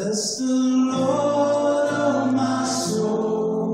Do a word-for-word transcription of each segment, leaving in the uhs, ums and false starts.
Bless the Lord, oh my soul,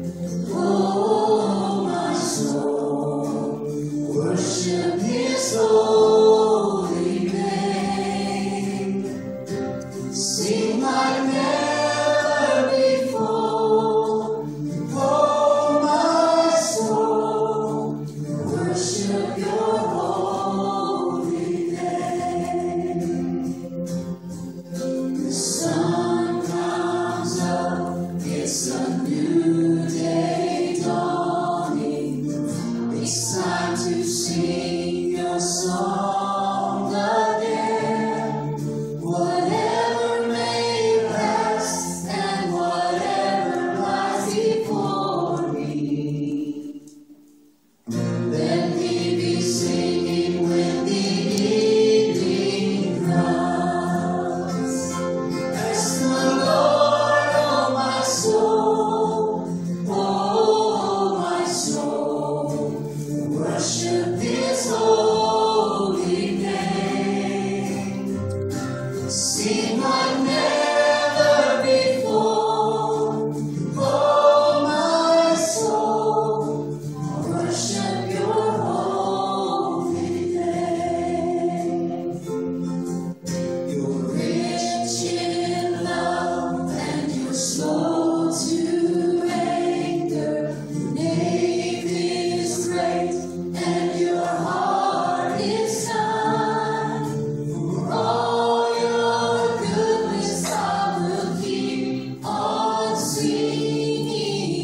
oh my soul, worship His holy name. Sing like never before, oh my soul, worship Your holy name. The sun comes up, it's a new day dawning. It's time to sing Your song again. Whatever may pass and whatever lies before me, let me be singing when the evening comes. Bless the Lord, oh my soul, oh my soul, worship His holy name. Sing like never before, oh my soul, worship Your holy name. You're rich in love and You're slow to anger. Your name is great and Your heart is kind. For all Your goodness I will keep on singing.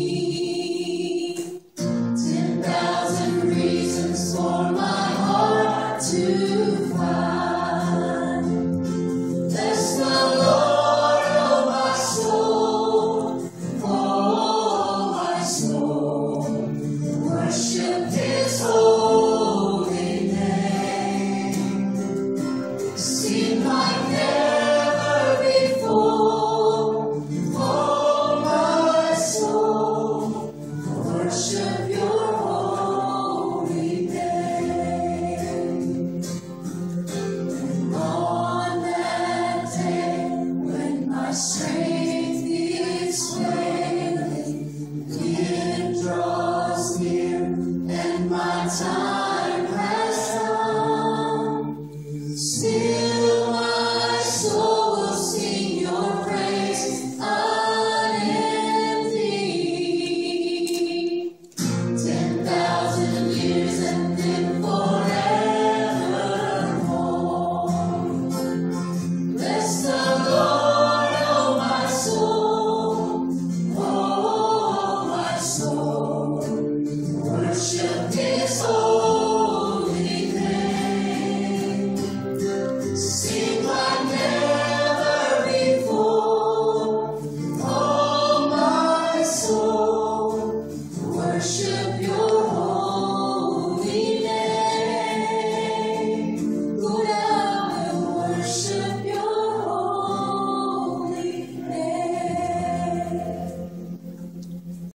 Ten thousand reasons for my heart to find. Bless the Lord, oh my soul, oh my soul, worship His holy name. Sing like never before, oh my soul, worship Your holy name. And on that day when my strength is failing, it draws near and my time has come, still my soul will sing Your praise unending. Ten thousand years and then forevermore. Bless the Lord, oh my soul, oh my soul,